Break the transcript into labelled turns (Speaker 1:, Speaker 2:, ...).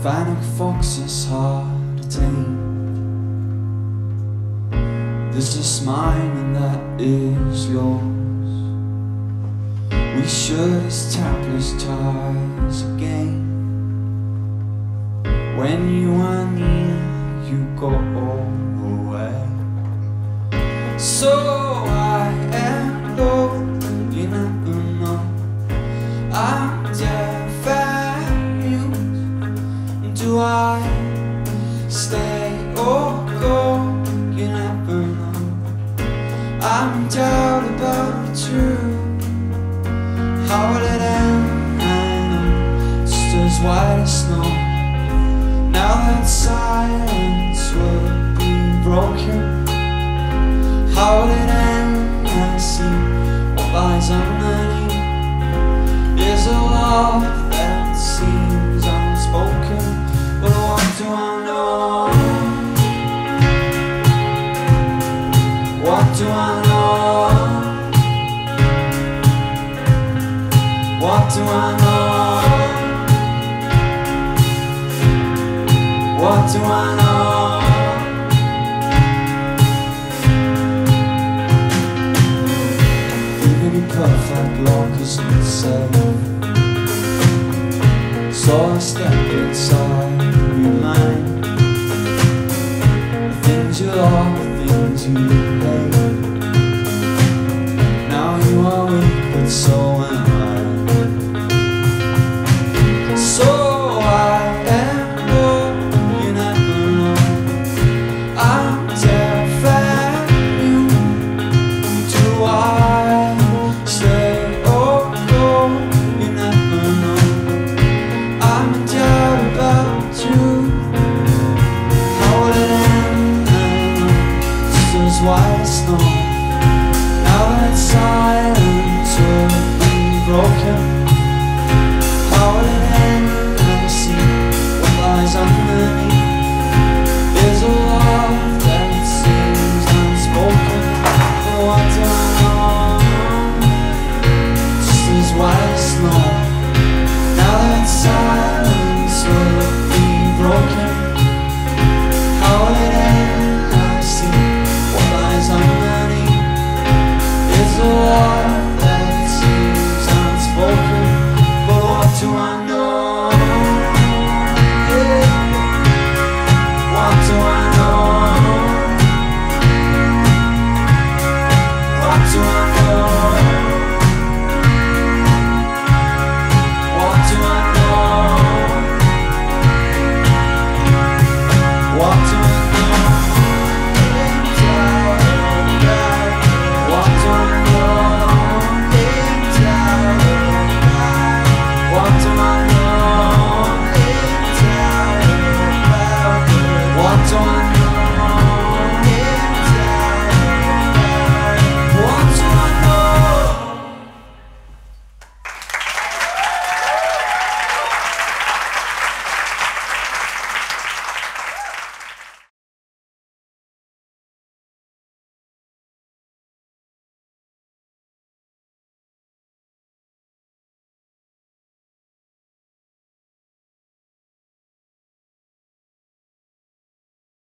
Speaker 1: Fennec fox is hard to tame. This is mine and that is yours. We should establish ties again. When you are near, you go away. So I am low, you never know. I'm devalued. Do I stay or go? You never know. I'm in doubt about you. How will it end? I know, just as white as snow. Now that silence will be broken. How will it end? I see what lies underneath is a love that seems unspoken. But what do I know? What do I know? What do I know? What do I know? Even a perfect love isn't safe. So I step inside your mind. The things you love, the things you hate. Now you are weak, but so am I. So I am low, you never know. I'm devalued. Do I stay or go? You never know. I'm in doubt about you. How will it end? Just as white as snow. Now that silence will be broken.